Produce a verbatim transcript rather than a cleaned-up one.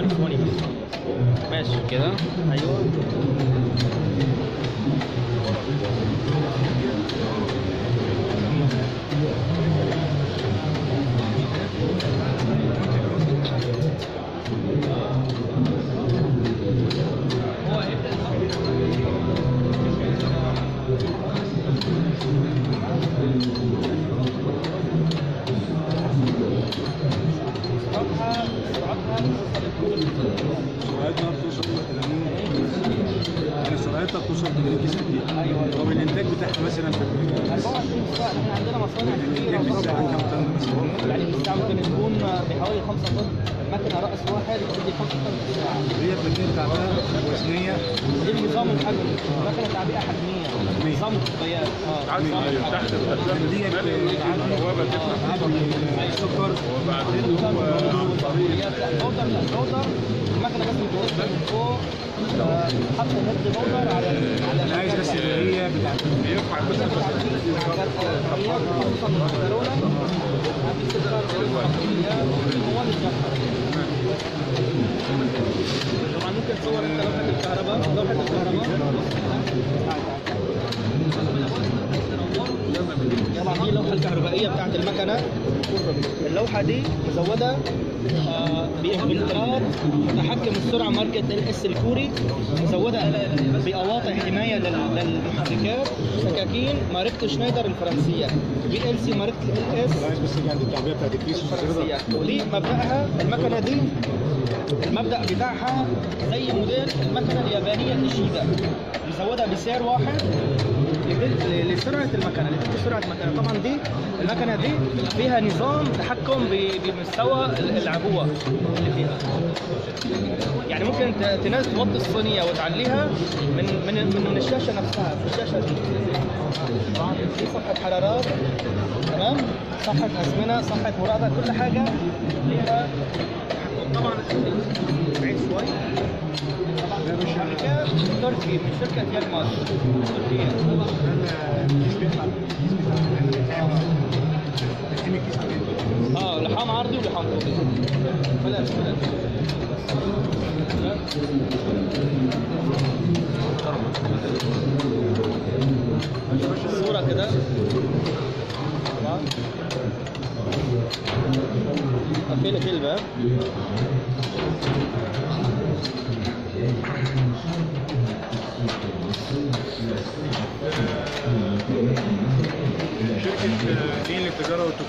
كاليفورني ماشي كده. ايوه سرعتها بتوصل ثمانين يعني سرعتها بتوصل ثمانين كيس قد ايه؟ طب الانتاج بتاعها مثلا في أربعة وعشرين ساعة. احنا عندنا مصانع كبيرة الانتاج في الساعه كام طن مثلا؟ يعني في الساعة ممكن تكون بحوالي خمسة طن. المكنة رأس واحد بتدي خمسة طن في الساعة. هي بتكون تعبئه وزنيه دي نظام الحجم، مكنة تعبئة حجمية، نظام الكوبايات. اه نظام الحجم. تحت الأسلام دي البوابة تفتح السكر وبعدين البودر لا البودر المكنة بس بتوصل من فوق آه، حط هيد بودر على على انا عايز بس اللي هي بتاعت يرفع بس خصوصا الكورونا هذه سكر والحمضيات والمواد الجافة. طبعا ممكن تصور انت لوحة الكهرباء، لوحة الكهرباء طبعا دي اللوحة الكهربائية بتاعت المكنة. اللوحة دي مزودة آه، بإنفلترات متحكم السرعة ماركة ال اس الكوري، مزودة بقواطع حماية لل- للمحركات، سكاكين ماركة شنايدر الفرنسية، بي ال سي ماركة ال اس عايز بس اللي عند التعبئه بتاعت الكيس الفرنسية. ودي مبدأها المكنة دي المبدأ بتاعها زي موديل المكنة اليابانية الإيشيدا، مزودة بسعر واحد لدل- لسرعة المكنة، لتدي سرعة المكنة. طبعا دي المكنة دي فيها نظام تحكم ب- بمستوى ال- العبوة اللي فيها. يعني ممكن ت- تنزل توطي الصينية وتعليها من من من الشاشة نفسها، في الشاشة دي. دي صفحة حرارات، تمام؟ صفحة أزمنة، صفحة مراقبة، كل حاجة ليها تحكم. طبعا بعيد شوي. طبعا شركة تركي من شركة يلماس تركيا. اه لحام عرضي ولحام طولي. بلاش بلاش. الصورة كده. طبعا. قفل لك الباب. شركه دين للتجاره والتجاره